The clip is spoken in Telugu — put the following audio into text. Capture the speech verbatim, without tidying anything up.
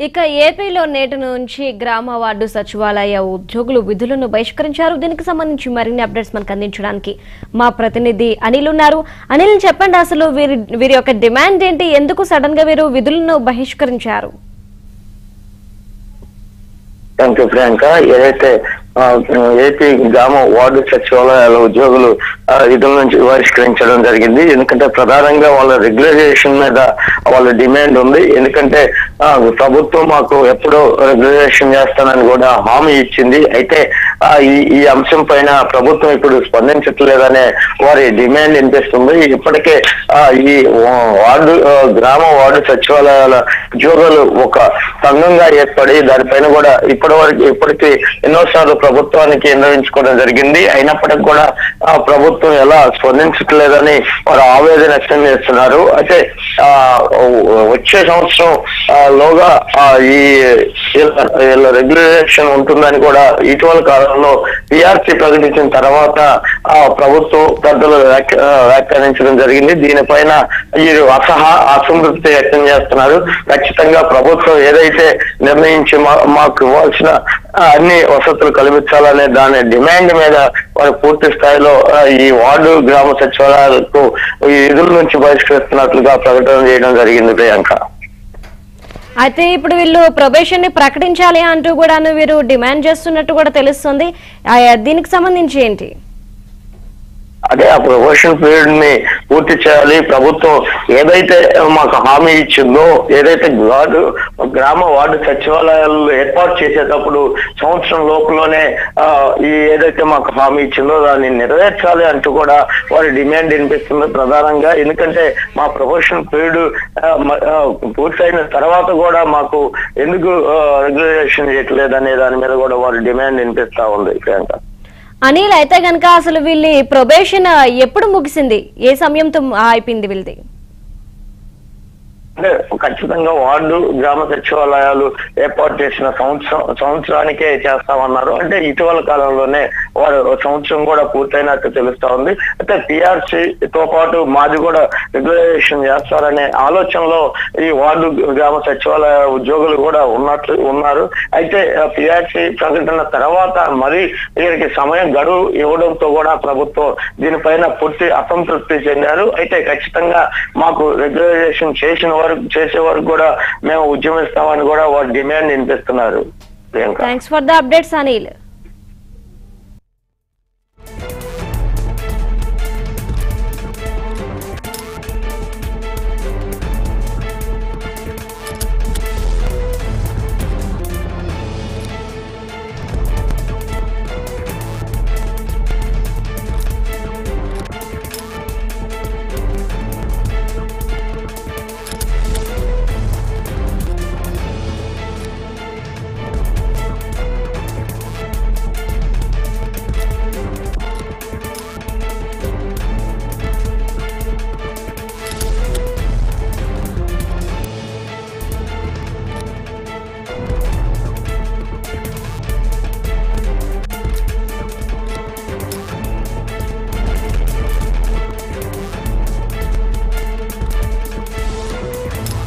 ఇక ఏపీలో నేటి నుంచి గ్రామ వార్డు సచివాలయ ఉద్యోగులు విధులను బహిష్కరించారు. దీనికి సంబంధించి మరిన్ని అప్డేట్స్ మనకు అందించడానికి మా ప్రతినిధి అనిల్ ఉన్నారు. అనిల్ చెప్పండి, అసలు వీరి వీరి యొక్క డిమాండ్ ఏంటి? ఎందుకు సడన్ గా వీరు విధులను బహిష్కరించారు? Thank you Priyanka. ఏదైతే ఏపీ గ్రామ వార్డు సచివాలయాల ఉద్యోగులు విధుల నుంచి బహిష్కరించడం జరిగింది. ఎందుకంటే ప్రధానంగా వాళ్ళ రెగ్యులరైజేషన్ మీద వాళ్ళ డిమాండ్ ఉంది. ఎందుకంటే ప్రభుత్వం మాకు ఎప్పుడో రెగ్యులరైజేషన్ చేస్తానని కూడా హామీ ఇచ్చింది. అయితే ఈ ఈ అంశం పైన ప్రభుత్వం ఇప్పుడు స్పందించట్లేదనే వారి డిమాండ్ వినిపిస్తుంది. ఇప్పటికే ఈ వార్డు గ్రామ వార్డు సచివాలయాల ఉద్యోగులు ఒక సంఘంగా ఏర్పడి దానిపైన కూడా ఇప్పటి వరకు ఇప్పటికీ ఎన్నోసార్లు ప్రభుత్వానికి నిర్ణయించుకోవడం జరిగింది. అయినప్పటికీ కూడా ఆ ప్రభుత్వం ఎలా స్పందించట్లేదని వారు ఆవేదన వ్యక్తం చేస్తున్నారు. అయితే ఆ వచ్చే సంవత్సరం లోగా ఈ రెగ్యులేషన్ ఉంటుందని కూడా ఇటీవల కాలంలో పిఆర్సీ ప్రకటించిన తర్వాత ఆ ప్రభుత్వం పెద్దలు వ్యాఖ్యానించడం జరిగింది. దీనిపైన వీరు అసహా అసంతృప్తి వ్యక్తం చేస్తున్నారు. ఖచ్చితంగా ప్రభుత్వం ఏదైతే నిర్ణయించి మాకు ఇవ్వాల్సిన అన్ని వసతులు కల్పించాలనే దాని డిమాండ్ మీద వారు పూర్తి స్థాయిలో ఈ వార్డు గ్రామ సచివాలయాలకు ఈ విధుల నుంచి బహిష్కరిస్తున్నట్లుగా ప్రకటన చేయడం జరిగింది ప్రియాంక. అయితే ఇప్పుడు వీళ్ళు ప్రొబేషన్ ని ప్రకటించాలి అంటూ కూడా వీరు డిమాండ్ చేస్తున్నట్టు కూడా తెలుస్తుంది. దీనికి సంబంధించి ఏంటి? అదే ఆ ప్రొబేషన్ పీరియడ్ ని పూర్తి చేయాలి. ప్రభుత్వం ఏదైతే మాకు హామీ ఇచ్చిందో, ఏదైతే వార్డు గ్రామ వార్డు సచివాలయాలు ఏర్పాటు చేసేటప్పుడు సంవత్సరం లోపలనే ఈ ఏదైతే మాకు హామీ ఇచ్చిందో దాన్ని నెరవేర్చాలి అంటూ కూడా వారి డిమాండ్ వినిపిస్తుంది ప్రధానంగా. ఎందుకంటే మా ప్రొబేషన్ పీరియడ్ పూర్తయిన తర్వాత కూడా మాకు ఎందుకు రెగ్యులేషన్ చేయట్లేదు అనే దాని మీద కూడా వారి డిమాండ్ వినిపిస్తా ఉంది ప్రియాంక. అనిల్, అయితే గనక అసలు వీళ్ళ ప్రొబేషన్ ఎప్పుడు ముగిసింది? ఏ సమయంతో అయిపోయింది వీళ్ళది? అంటే ఖచ్చితంగా వార్డు గ్రామ సచివాలయాలు ఏర్పాటు చేసిన సంవత్సరం సంవత్సరానికే చేస్తామన్నారు. అంటే ఇటీవల కాలంలోనే వారు సంవత్సరం కూడా పూర్తయినట్టు తెలుస్తా ఉంది. అయితే పిఆర్సీతో పాటు మాది కూడా రెగ్యులరైజేషన్ చేస్తారనే ఆలోచనలో ఈ వార్డు గ్రామ సచివాలయ ఉద్యోగులు కూడా ఉన్నట్లు ఉన్నారు. అయితే పిఆర్సీ ప్రకటన తర్వాత మరి వీరికి సమయం గడువు ఇవ్వడంతో కూడా ప్రభుత్వం దీనిపైన పూర్తి అసంతృప్తి చెందారు. అయితే ఖచ్చితంగా మాకు రెగ్యులరైజేషన్ చేసిన చేసే వరకు కూడా మేము ఉద్యమిస్తామని కూడా వారు డిమాండ్ వినిపిస్తున్నారు. Thanks for the updates Anil.